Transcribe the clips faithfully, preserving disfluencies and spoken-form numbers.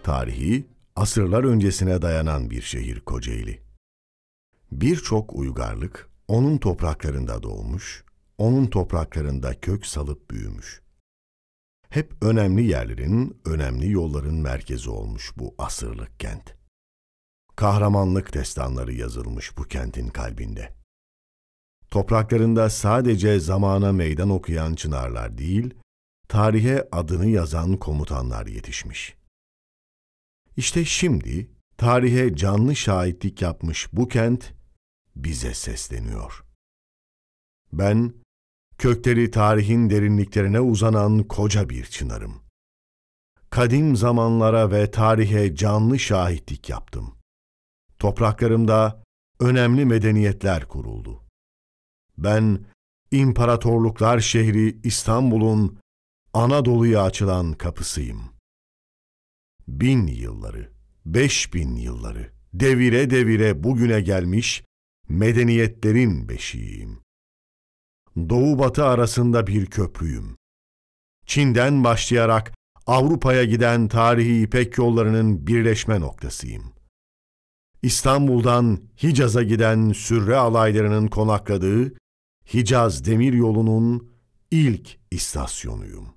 Tarihi, asırlar öncesine dayanan bir şehir Kocaeli. Birçok uygarlık onun topraklarında doğmuş, onun topraklarında kök salıp büyümüş. Hep önemli yerlerin, önemli yolların merkezi olmuş bu asırlık kent. Kahramanlık destanları yazılmış bu kentin kalbinde. Topraklarında sadece zamana meydan okuyan çınarlar değil, tarihe adını yazan komutanlar yetişmiş. İşte şimdi tarihe canlı şahitlik yapmış bu kent bize sesleniyor. Ben, kökleri tarihin derinliklerine uzanan koca bir çınarım. Kadim zamanlara ve tarihe canlı şahitlik yaptım. Topraklarımda önemli medeniyetler kuruldu. Ben, imparatorluklar şehri İstanbul'un Anadolu'ya açılan kapısıyım. Bin yılları, beş bin yılları, devire devire bugüne gelmiş medeniyetlerin beşiğiyim. Doğu batı arasında bir köprüyüm. Çin'den başlayarak Avrupa'ya giden tarihi İpek yollarının birleşme noktasıyım. İstanbul'dan Hicaz'a giden sürre alaylarının konakladığı Hicaz Demiryolu'nun ilk istasyonuyum.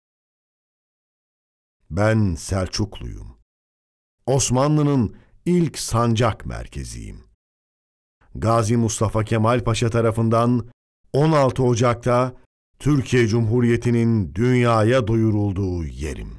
Ben Selçukluyum. Osmanlı'nın ilk sancak merkeziyim. Gazi Mustafa Kemal Paşa tarafından on altı Ocak'ta Türkiye Cumhuriyeti'nin dünyaya duyurulduğu yerim.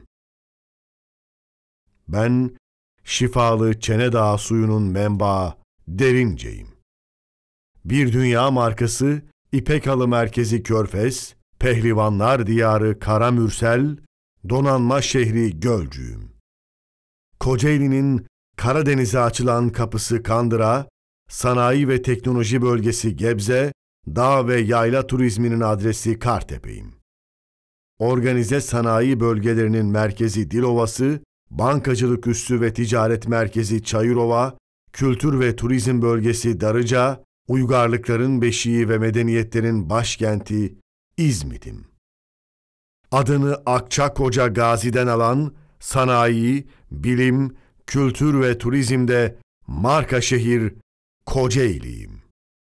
Ben şifalı Çenedağ suyunun menbaı Derince'yim. Bir dünya markası İpek Halı Merkezi Körfez, Pehlivanlar Diyarı Karamürsel, donanma şehri Gölcüğüm. Kocaeli'nin Karadeniz'e açılan kapısı Kandıra, sanayi ve teknoloji bölgesi Gebze, dağ ve yayla turizminin adresi Kartepe'yim. Organize sanayi bölgelerinin merkezi Dilovası, bankacılık üssü ve ticaret merkezi Çayırova, kültür ve turizm bölgesi Darıca, uygarlıkların beşiği ve medeniyetlerin başkenti İzmit'im. Adını Akçakoca Gazi'den alan sanayi, bilim, kültür ve turizmde marka şehir Kocaeli'yim.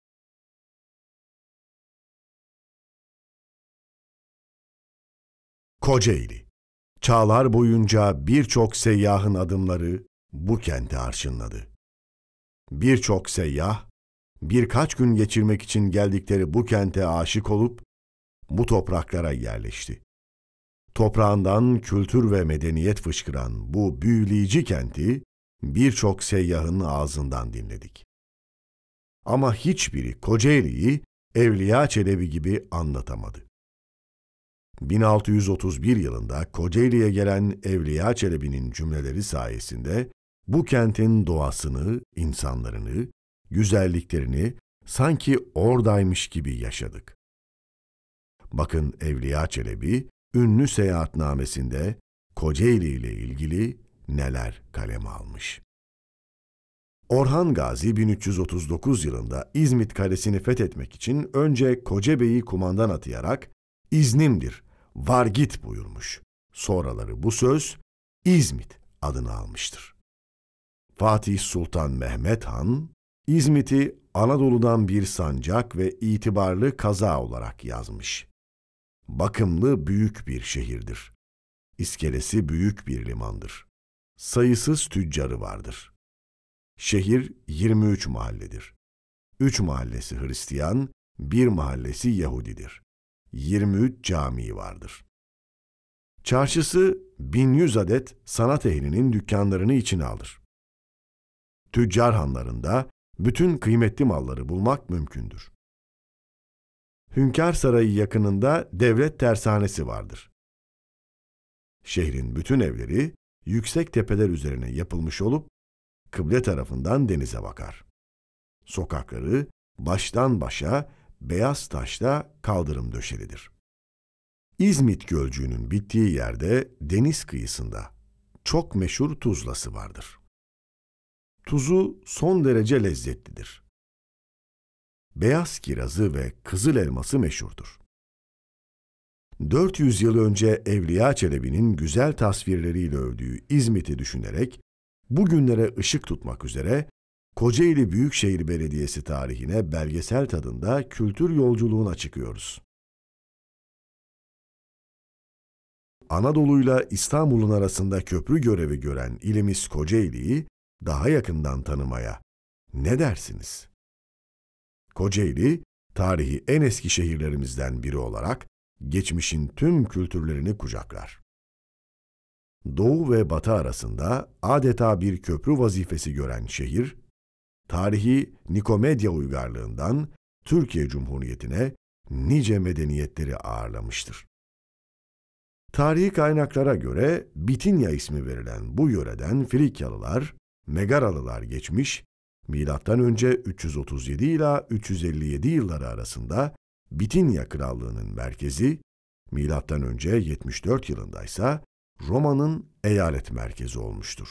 Kocaeli, çağlar boyunca birçok seyyahın adımları bu kente arşınladı. Birçok seyyah, birkaç gün geçirmek için geldikleri bu kente aşık olup bu topraklara yerleşti. Toprağından kültür ve medeniyet fışkıran bu büyüleyici kenti birçok seyyahın ağzından dinledik. Ama hiçbiri Kocaeli'yi Evliya Çelebi gibi anlatamadı. bin altı yüz otuz bir yılında Kocaeli'ye gelen Evliya Çelebi'nin cümleleri sayesinde bu kentin doğasını, insanlarını, güzelliklerini sanki oradaymış gibi yaşadık. Bakın Evliya Çelebi, ünlü seyahatnamesinde Kocaeli ile ilgili neler kaleme almış. Orhan Gazi bin üç yüz otuz dokuz yılında İzmit Kalesi'ni fethetmek için önce Kocabey'i kumandan atayarak "İznimdir, var git" buyurmuş. Sonraları bu söz İzmit adını almıştır. Fatih Sultan Mehmet Han, İzmit'i Anadolu'dan bir sancak ve itibarlı kaza olarak yazmış. Bakımlı büyük bir şehirdir. İskelesi büyük bir limandır. Sayısız tüccarı vardır. Şehir yirmi üç mahalledir. üç mahallesi Hristiyan, bir mahallesi Yahudidir. yirmi üç camii vardır. Çarşısı bin yüz adet sanat ehlinin dükkanlarını içine alır. Tüccar hanlarında bütün kıymetli malları bulmak mümkündür. Hünkâr Sarayı yakınında devlet tersanesi vardır. Şehrin bütün evleri yüksek tepeler üzerine yapılmış olup kıble tarafından denize bakar. Sokakları baştan başa beyaz taşla kaldırım döşelidir. İzmit Gölcüğü'nün bittiği yerde deniz kıyısında çok meşhur tuzlası vardır. Tuzu son derece lezzetlidir. Beyaz kirazı ve kızıl elması meşhurdur. dört yüz yıl önce Evliya Çelebi'nin güzel tasvirleriyle övdüğü İzmit'i düşünerek, bugünlere ışık tutmak üzere Kocaeli Büyükşehir Belediyesi tarihine belgesel tadında kültür yolculuğuna çıkıyoruz. Anadolu'yla İstanbul'un arasında köprü görevi gören ilimiz Kocaeli'yi daha yakından tanımaya ne dersiniz? Kocaeli, tarihi en eski şehirlerimizden biri olarak geçmişin tüm kültürlerini kucaklar. Doğu ve Batı arasında adeta bir köprü vazifesi gören şehir, tarihi Nikomedya uygarlığından Türkiye Cumhuriyeti'ne nice medeniyetleri ağırlamıştır. Tarihi kaynaklara göre Bitinya ismi verilen bu yöreden Frikyalılar, Megaralılar geçmiş, milattan önce üç yüz otuz yedi ila üç yüz elli yedi yılları arasında Bitinya Krallığı'nın merkezi, milattan önce yetmiş dört yılındaysa Roma'nın eyalet merkezi olmuştur.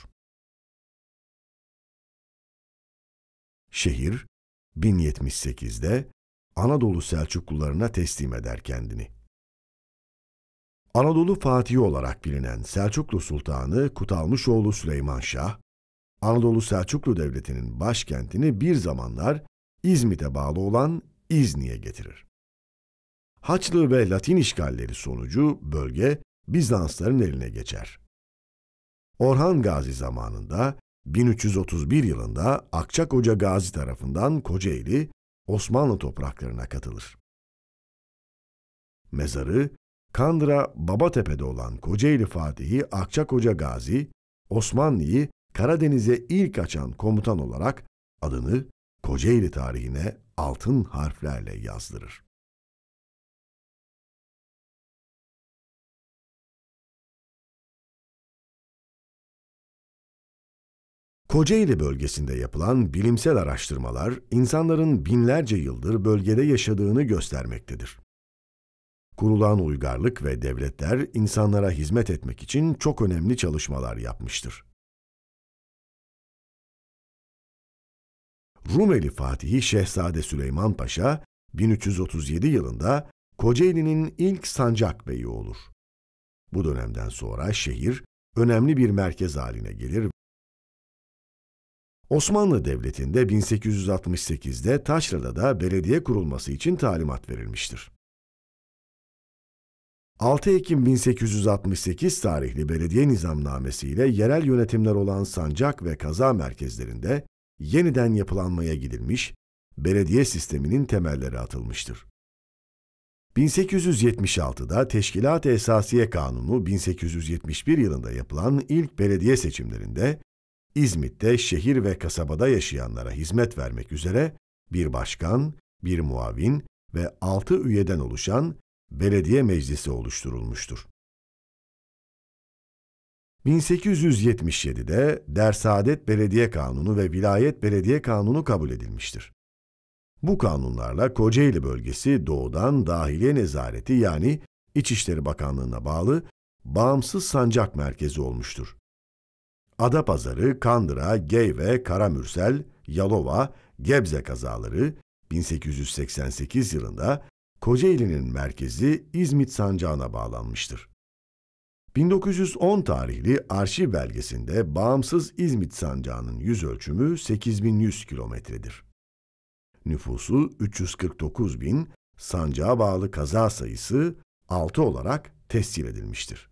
Şehir, bin yetmiş sekizde Anadolu Selçuklularına teslim eder kendini. Anadolu Fatihi olarak bilinen Selçuklu Sultanı Kutalmışoğlu Süleyman Şah, Anadolu Selçuklu Devleti'nin başkentini bir zamanlar İzmit'e bağlı olan İzni'ye getirir. Haçlı ve Latin işgalleri sonucu bölge Bizansların eline geçer. Orhan Gazi zamanında bin üç yüz otuz bir yılında Akçakoca Gazi tarafından Kocaeli, Osmanlı topraklarına katılır. Mezarı, Kandıra Babatepe'de olan Kocaeli Fatihi Akçakoca Gazi, Osmanlı'yı Karadeniz'e ilk açan komutan olarak adını Kocaeli tarihine altın harflerle yazdırır. Kocaeli bölgesinde yapılan bilimsel araştırmalar, insanların binlerce yıldır bölgede yaşadığını göstermektedir. Kurulan uygarlık ve devletler insanlara hizmet etmek için çok önemli çalışmalar yapmıştır. Rumeli Fatihi Şehzade Süleyman Paşa, bin üç yüz otuz yedi yılında Kocaeli'nin ilk sancak beyi olur. Bu dönemden sonra şehir önemli bir merkez haline gelir. Osmanlı Devleti'nde bin sekiz yüz altmış sekizde Taşra'da belediye kurulması için talimat verilmiştir. altı Ekim bin sekiz yüz altmış sekiz tarihli belediye nizamnamesiyle yerel yönetimler olan sancak ve kaza merkezlerinde yeniden yapılanmaya gidilmiş, belediye sisteminin temelleri atılmıştır. bin sekiz yüz yetmiş altıda Teşkilat-ı Esasiye Kanunu bin sekiz yüz yetmiş bir yılında yapılan ilk belediye seçimlerinde İzmit'te şehir ve kasabada yaşayanlara hizmet vermek üzere bir başkan, bir muavin ve altı üyeden oluşan belediye meclisi oluşturulmuştur. bin sekiz yüz yetmiş yedide Dersaadet Belediye Kanunu ve Vilayet Belediye Kanunu kabul edilmiştir. Bu kanunlarla Kocaeli bölgesi doğudan dahiliye nezareti yani İçişleri Bakanlığı'na bağlı bağımsız sancak merkezi olmuştur. Adapazarı, Kandıra, Geyve, Karamürsel, Yalova, Gebze kazaları bin sekiz yüz seksen sekiz yılında Kocaeli'nin merkezi İzmit Sancağı'na bağlanmıştır. bin dokuz yüz on tarihli arşiv belgesinde bağımsız İzmit Sancağı'nın yüz ölçümü sekiz bin yüz kilometredir. Nüfusu üç yüz kırk dokuz bin, sancağa bağlı kaza sayısı altı olarak tescil edilmiştir.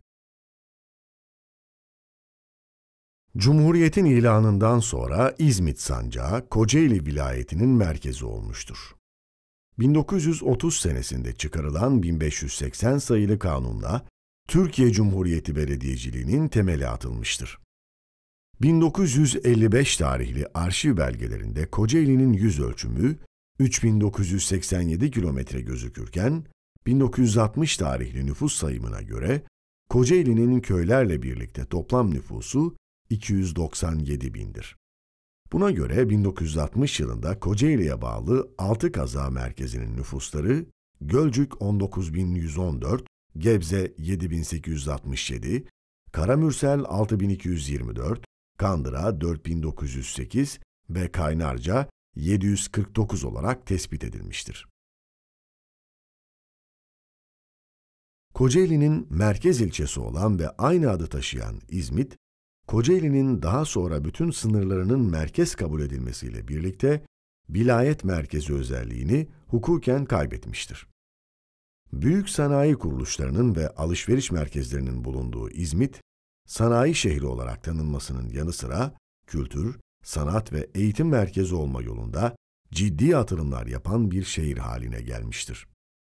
Cumhuriyetin ilanından sonra İzmit Sancağı, Kocaeli vilayetinin merkezi olmuştur. bin dokuz yüz otuz senesinde çıkarılan bin beş yüz seksen sayılı kanunla Türkiye Cumhuriyeti Belediyeciliğinin temeli atılmıştır. bin dokuz yüz elli beş tarihli arşiv belgelerinde Kocaeli'nin yüz ölçümü üç bin dokuz yüz seksen yedi kilometre gözükürken, bin dokuz yüz altmış tarihli nüfus sayımına göre Kocaeli'nin köylerle birlikte toplam nüfusu iki yüz doksan yedi bindir. Buna göre bin dokuz yüz altmış yılında Kocaeli'ye bağlı altı kaza merkezinin nüfusları Gölcük on dokuz bin yüz on dört, Gebze yedi bin sekiz yüz altmış yedi, Karamürsel altı bin iki yüz yirmi dört, Kandıra dört bin dokuz yüz sekiz ve Kaynarca yedi yüz kırk dokuz olarak tespit edilmiştir. Kocaeli'nin merkez ilçesi olan ve aynı adı taşıyan İzmit, Kocaeli'nin daha sonra bütün sınırlarının merkez kabul edilmesiyle birlikte vilayet merkezi özelliğini hukuken kaybetmiştir. Büyük sanayi kuruluşlarının ve alışveriş merkezlerinin bulunduğu İzmit, sanayi şehri olarak tanınmasının yanı sıra kültür, sanat ve eğitim merkezi olma yolunda ciddi atılımlar yapan bir şehir haline gelmiştir.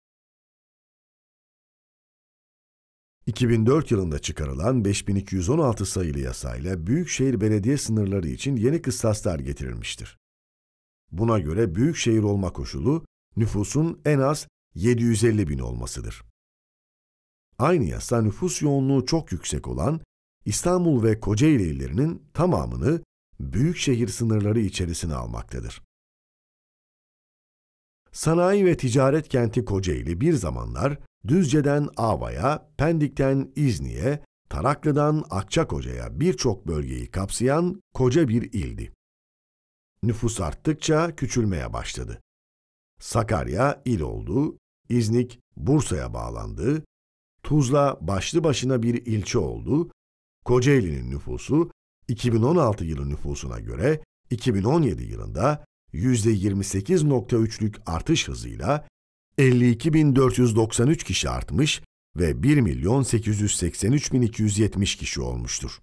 iki bin dört yılında çıkarılan beş bin iki yüz on altı sayılı yasayla büyükşehir belediye sınırları için yeni kıstaslar getirilmiştir. Buna göre büyükşehir olma koşulu nüfusun en az yedi yüz elli bin olmasıdır. Aynı yasa nüfus yoğunluğu çok yüksek olan İstanbul ve Kocaeli illerinin tamamını büyükşehir sınırları içerisine almaktadır. Sanayi ve ticaret kenti Kocaeli bir zamanlar Düzce'den Ava'ya, Pendik'ten İzni'ye, Taraklı'dan Akçakoca'ya birçok bölgeyi kapsayan koca bir ildi. Nüfus arttıkça küçülmeye başladı. Sakarya il oldu, İznik Bursa'ya bağlandı, Tuzla başlı başına bir ilçe oldu, Kocaeli'nin nüfusu iki bin on altı yılı nüfusuna göre iki bin on yedi yılında yüzde yirmi sekiz nokta üç'lük artış hızıyla elli iki bin dört yüz doksan üç kişi artmış ve bir milyon sekiz yüz seksen üç bin iki yüz yetmiş kişi olmuştur.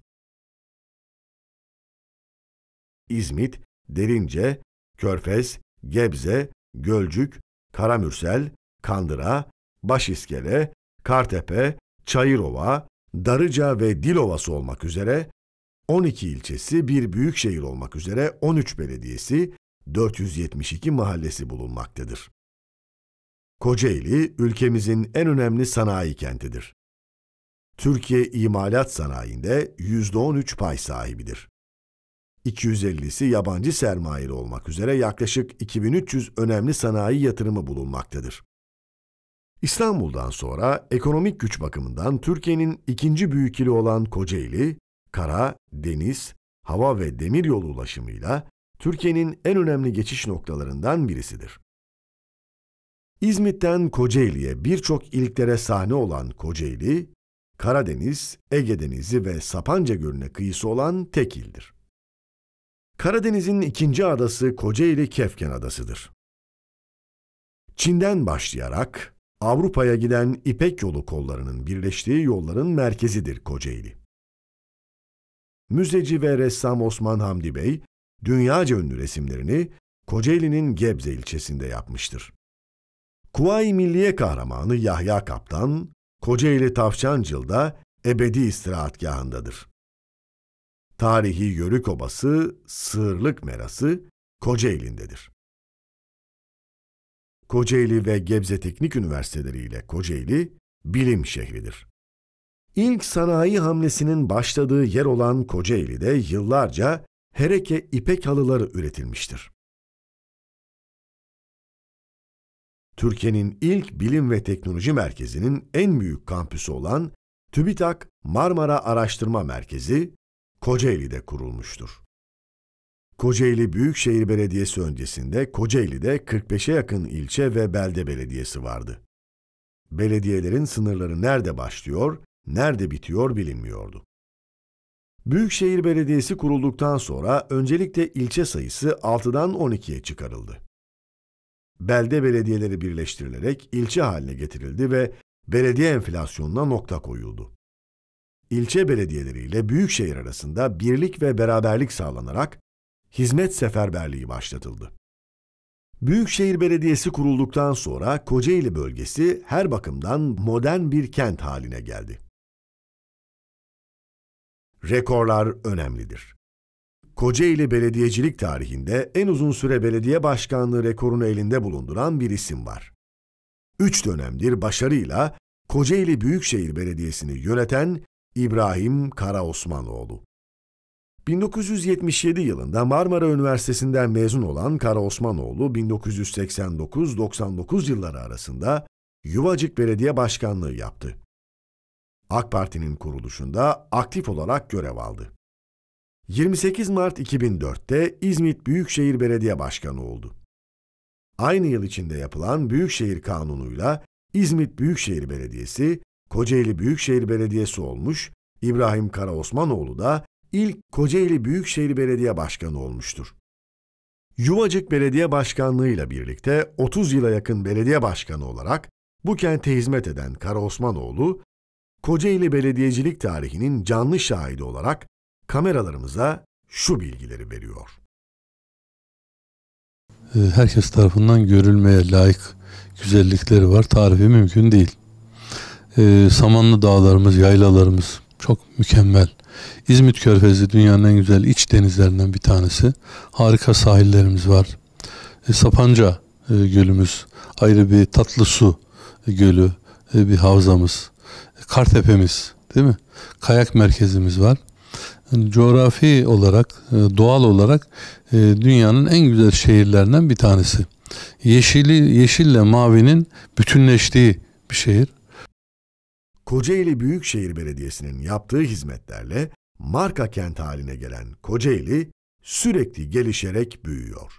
İzmit, Derince, Körfez, Gebze, Gölcük, Karamürsel, Kandıra, Başiskele, Kartepe, Çayırova, Darıca ve Dilovası olmak üzere on iki ilçesi, bir büyükşehir olmak üzere on üç belediyesi, dört yüz yetmiş iki mahallesi bulunmaktadır. Kocaeli, ülkemizin en önemli sanayi kentidir. Türkiye imalat sanayinde yüzde on üç pay sahibidir. iki yüz ellisi yabancı sermayeli olmak üzere yaklaşık iki bin üç yüz önemli sanayi yatırımı bulunmaktadır. İstanbul'dan sonra ekonomik güç bakımından Türkiye'nin ikinci büyük ili olan Kocaeli, kara, deniz, hava ve demiryolu ulaşımıyla Türkiye'nin en önemli geçiş noktalarından birisidir. İzmit'ten Kocaeli'ye birçok iliklere sahne olan Kocaeli, Karadeniz, Ege Denizi ve Sapanca Gölü'ne kıyısı olan tek ildir. Karadeniz'in ikinci adası Kocaeli Kefken Adası'dır. Çin'den başlayarak Avrupa'ya giden İpek Yolu kollarının birleştiği yolların merkezidir Kocaeli. Müzeci ve ressam Osman Hamdi Bey, dünyaca ünlü resimlerini Kocaeli'nin Gebze ilçesinde yapmıştır. Kuvayi Milliye kahramanı Yahya Kaptan, Kocaeli Tavşancıl'da ebedi istirahatgahındadır. Tarihi Yörük Obası, Sığırlık Merası Kocaeli'ndedir. Kocaeli ve Gebze Teknik Üniversiteleri ile Kocaeli, bilim şehridir. İlk sanayi hamlesinin başladığı yer olan Kocaeli'de yıllarca hereke ipek halıları üretilmiştir. Türkiye'nin ilk bilim ve teknoloji merkezinin en büyük kampüsü olan TÜBİTAK Marmara Araştırma Merkezi, Kocaeli'de kurulmuştur. Kocaeli Büyükşehir Belediyesi öncesinde Kocaeli'de kırk beşe yakın ilçe ve belde belediyesi vardı. Belediyelerin sınırları nerede başlıyor, nerede bitiyor bilinmiyordu. Büyükşehir Belediyesi kurulduktan sonra öncelikle ilçe sayısı altıdan on ikiye çıkarıldı. Belde belediyeleri birleştirilerek ilçe haline getirildi ve belediye enflasyonuna nokta koyuldu. İlçe belediyeleriyle büyükşehir arasında birlik ve beraberlik sağlanarak hizmet seferberliği başlatıldı. Büyükşehir Belediyesi kurulduktan sonra Kocaeli bölgesi her bakımdan modern bir kent haline geldi. Rekorlar önemlidir. Kocaeli belediyecilik tarihinde en uzun süre belediye başkanlığı rekorunu elinde bulunduran bir isim var. Üç dönemdir başarıyla Kocaeli Büyükşehir Belediyesi'ni yöneten İbrahim Karaosmanoğlu. bin dokuz yüz yetmiş yedi yılında Marmara Üniversitesi'nden mezun olan Karaosmanoğlu, bin dokuz yüz seksen dokuz doksan dokuz yılları arasında Yuvacık Belediye Başkanlığı yaptı. AK Parti'nin kuruluşunda aktif olarak görev aldı. yirmi sekiz Mart iki bin dört'te İzmit Büyükşehir Belediye Başkanı oldu. Aynı yıl içinde yapılan Büyükşehir Kanunu'yla İzmit Büyükşehir Belediyesi, Kocaeli Büyükşehir Belediyesi olmuş, İbrahim Karaosmanoğlu da ilk Kocaeli Büyükşehir Belediye Başkanı olmuştur. Yuvacık Belediye Başkanlığı ile birlikte otuz yıla yakın belediye başkanı olarak bu kente hizmet eden Karaosmanoğlu, Kocaeli belediyecilik tarihinin canlı şahidi olarak kameralarımıza şu bilgileri veriyor. Herkes tarafından görülmeye layık güzellikleri var. Tarifi mümkün değil. Ee, Samanlı dağlarımız, yaylalarımız çok mükemmel. İzmit Körfezi dünyanın en güzel iç denizlerinden bir tanesi. Harika sahillerimiz var. E, Sapanca e, Gölümüz, ayrı bir tatlı su e, gölü, e, bir havzamız. E, Kartepe'miz, değil mi? Kayak merkezimiz var. Yani coğrafi olarak, e, doğal olarak e, dünyanın en güzel şehirlerinden bir tanesi. Yeşili, yeşille mavinin bütünleştiği bir şehir. Kocaeli Büyükşehir Belediyesi'nin yaptığı hizmetlerle marka kent haline gelen Kocaeli sürekli gelişerek büyüyor.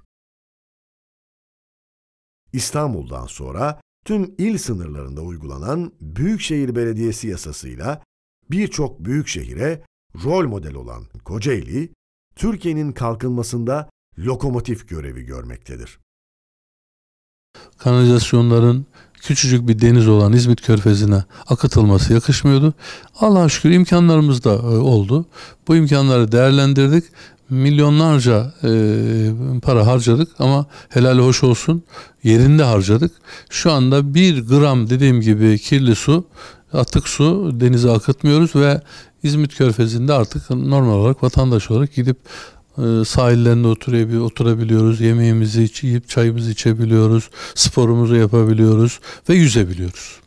İstanbul'dan sonra tüm il sınırlarında uygulanan Büyükşehir Belediyesi yasasıyla birçok büyük şehire rol model olan Kocaeli, Türkiye'nin kalkınmasında lokomotif görevi görmektedir. Kanalizasyonların küçücük bir deniz olan İzmit Körfezi'ne akıtılması yakışmıyordu. Allah'a şükür imkanlarımız da oldu. Bu imkanları değerlendirdik. Milyonlarca e, para harcadık ama helal hoş olsun yerinde harcadık. Şu anda bir gram dediğim gibi kirli su, atık su denize akıtmıyoruz ve İzmit Körfezi'nde artık normal olarak vatandaş olarak gidip e, sahillerinde oturabiliyoruz, oturabiliyoruz, yemeğimizi iç, yiyip çayımızı içebiliyoruz, sporumuzu yapabiliyoruz ve yüzebiliyoruz.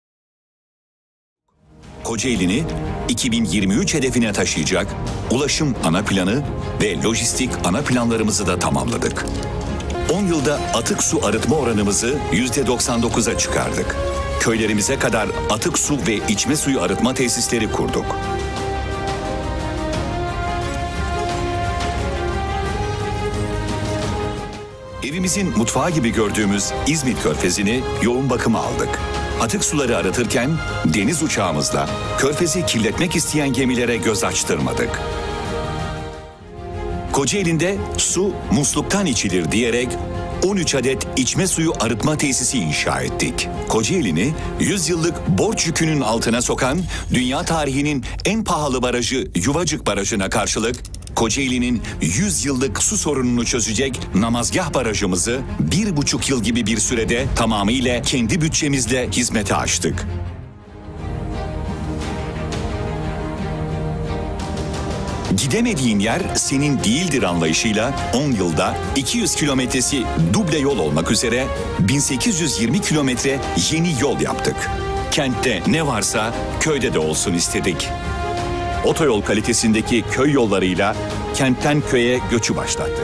Kocaeli'ni iki bin yirmi üç hedefine taşıyacak ulaşım ana planı ve lojistik ana planlarımızı da tamamladık. on yılda atık su arıtma oranımızı yüzde doksan dokuza çıkardık. Köylerimize kadar atık su ve içme suyu arıtma tesisleri kurduk. Evimizin mutfağı gibi gördüğümüz İzmit Körfezi'ni yoğun bakıma aldık. Atık suları arıtırken deniz uçağımızla Körfezi kirletmek isteyen gemilere göz açtırmadık. Kocaeli'nde su musluktan içilir diyerek on üç adet içme suyu arıtma tesisi inşa ettik. Kocaeli'ni yüz yıllık borç yükünün altına sokan dünya tarihinin en pahalı barajı Yuvacık Barajı'na karşılık Kocaeli'nin yüz yıllık su sorununu çözecek Namazgah Barajımızı bir buçuk yıl gibi bir sürede tamamıyla kendi bütçemizle hizmete açtık. Gidemediğin yer senin değildir anlayışıyla on yılda iki yüz kilometresi duble yol olmak üzere bin sekiz yüz yirmi kilometre yeni yol yaptık. Kentte ne varsa köyde de olsun istedik. Otoyol kalitesindeki köy yollarıyla kentten köye göçü başlattık.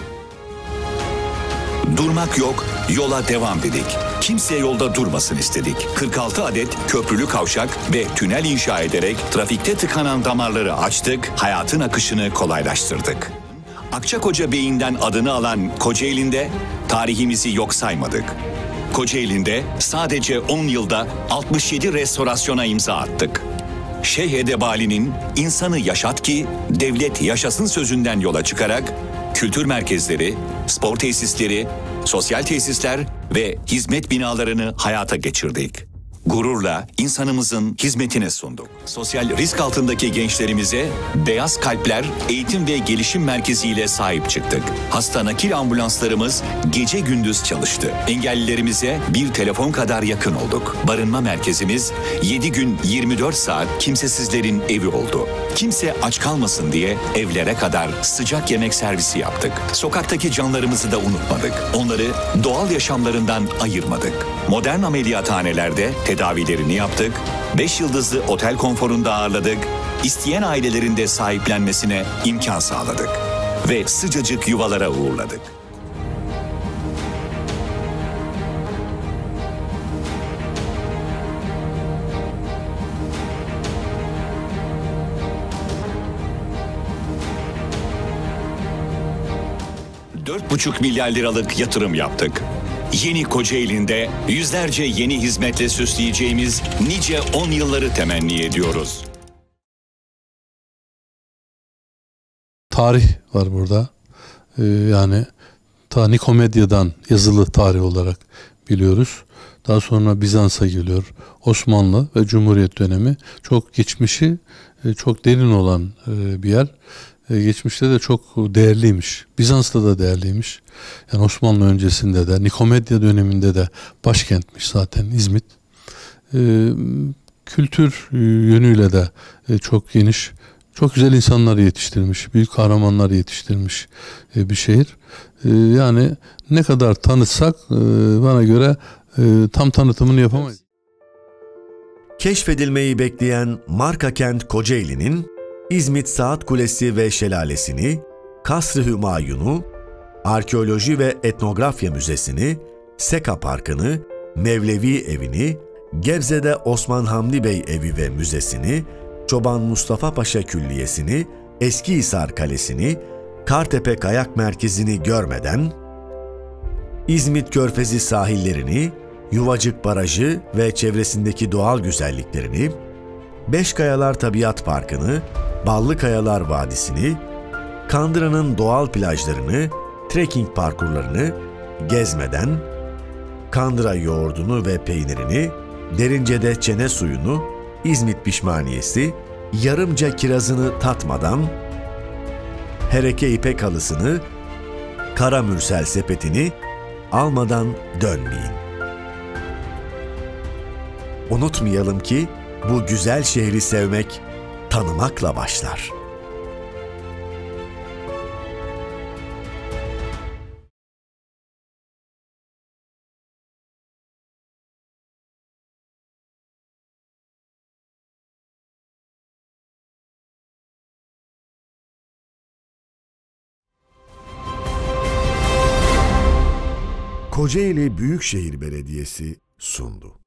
Durmak yok, yola devam dedik. Kimse yolda durmasın istedik. kırk altı adet köprülü kavşak ve tünel inşa ederek trafikte tıkanan damarları açtık, hayatın akışını kolaylaştırdık. Akçakoca Bey'inden adını alan Kocaeli'nde tarihimizi yok saymadık. Kocaeli'nde sadece on yılda altmış yedi restorasyona imza attık. Şeyh Edebali'nin insanı yaşat ki devlet yaşasın sözünden yola çıkarak kültür merkezleri, spor tesisleri, sosyal tesisler ve hizmet binalarını hayata geçirdik. Gururla insanımızın hizmetine sunduk. Sosyal risk altındaki gençlerimize Beyaz Kalpler Eğitim ve Gelişim Merkezi ile sahip çıktık. Hasta nakil ambulanslarımız gece gündüz çalıştı. Engellilerimize bir telefon kadar yakın olduk. Barınma merkezimiz yedi gün yirmi dört saat kimsesizlerin evi oldu. Kimse aç kalmasın diye evlere kadar sıcak yemek servisi yaptık. Sokaktaki canlarımızı da unutmadık. Onları doğal yaşamlarından ayırmadık. Modern ameliyathanelerde tedavilerini yaptık, beş yıldızlı otel konforunda ağırladık, isteyen ailelerin de sahiplenmesine imkan sağladık ve sıcacık yuvalara uğurladık. dört buçuk milyar liralık yatırım yaptık. Yeni Kocaeli'nde yüzlerce yeni hizmetle süsleyeceğimiz nice on yılları temenni ediyoruz. Tarih var burada. Ee, yani ta Nikomedia'dan yazılı tarih olarak biliyoruz. Daha sonra Bizans'a geliyor. Osmanlı ve Cumhuriyet dönemi çok geçmişi e, çok derin olan e, bir yer. E, geçmişte de çok değerliymiş. Bizans'ta da değerliymiş. Yani Osmanlı öncesinde de Nikomedia döneminde de başkentmiş zaten İzmit. E, kültür e, yönüyle de e, çok geniş. Çok güzel insanlar yetiştirmiş, büyük kahramanlar yetiştirmiş e, bir şehir. E, yani ne kadar tanıtsak e, bana göre e, tam tanıtımını yapamayız. Keşfedilmeyi bekleyen marka kent Kocaeli'nin İzmit Saat Kulesi ve Şelalesini, Kasr-ı Hümayun'u, Arkeoloji ve Etnografya Müzesi'ni, Seka Parkı'nı, Mevlevi Evi'ni, Gebze'de Osman Hamdi Bey Evi ve Müzesi'ni, Çoban Mustafa Paşa Külliyesi'ni, Eskihisar Kalesi'ni, Kartepe Kayak Merkezi'ni görmeden, İzmit Körfezi sahillerini, Yuvacık Barajı ve çevresindeki doğal güzelliklerini, Beşkayalar Tabiat Parkı'nı, Ballıkayalar Vadisi'ni, Kandıra'nın doğal plajlarını, trekking parkurlarını gezmeden, Kandıra yoğurdunu ve peynirini, Derince'de çene suyunu, İzmit pişmaniyesi, Yarımca kirazını tatmadan, Hereke ipek halısını, Kara Mürsel sepetini almadan dönmeyin. Unutmayalım ki bu güzel şehri sevmek tanımakla başlar. Kocaeli Büyükşehir Belediyesi sundu.